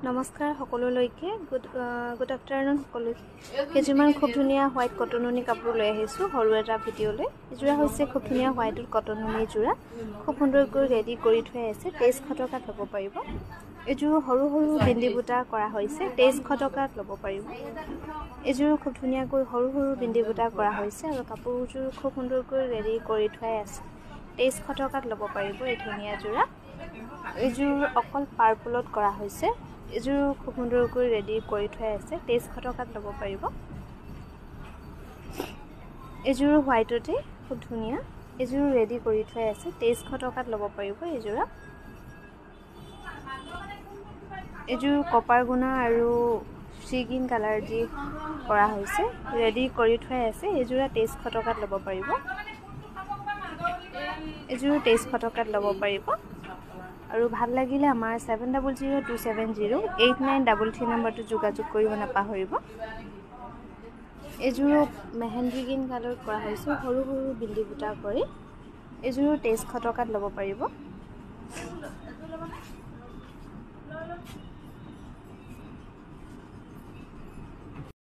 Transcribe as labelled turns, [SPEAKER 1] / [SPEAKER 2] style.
[SPEAKER 1] নমস্কাৰ সকলোলৈকে good afternoon সকলোকে কেইজনমান খুব ধুনীয়া হোৱাইট কটননি কাপোৰ লৈ আহিছোঁ সৰু এটা ভিডিঅ'লৈ এযোৰা হৈছে খুব ধুনীয়া হোৱাইট কটননি যোৰা খুব সুন্দৰকৈ ৰেডি কৰি থৈ আছে 2300 টকাত ল'ব পাৰিব এযোৰ সৰু সৰু বিন্দি বুটা কৰা হৈছে 2300 টকাত ল'ব পাৰিব এযোৰ খুব ধুনীয়াকৈ সৰু সৰু বিন্দি বুটা কৰা হৈছে আৰু কাপোৰযোৰ খুব সুন্দৰকৈ ৰেডি কৰি থৈ আছে 2300 টকাত ল'ব পাৰিব এই ধুনীয়া যোৰা এযোৰ অকল পাৰ্পলত কৰা হৈছে এযোৰ খুব সুন্দৰকৈ ৰেডি কৰি থৈ আছে 2300 টকাত ল'ব পাৰিব এযোৰ হোৱাইটতে খুব ধুনীয়া এযোৰ ৰেডি কৰি থৈ আছে 2300 টকাত ল'ব পাৰিব এযোৰা এযোৰ কপাৰ গুণা আৰু সি গ্ৰীণ কালাৰ দি কৰা হৈছে ৰেডি কৰি থৈ আছে এযোৰা 2300 টকাত ল'ব পাৰিব এযোৰ 2300 টকাত ল'ব পাৰিব আৰু ভাল লাগিলে আমাৰ 7002708933 নম্বৰটো যোগাযোগ কৰিব নাপাহৰিব এযোৰ মেহেন্দি গ্ৰীণ কালাৰ কৰা হৈছে সৰু সৰু বিন্দি বুটা কৰি এযোৰ 2300 টকাত ল'ব পাৰিব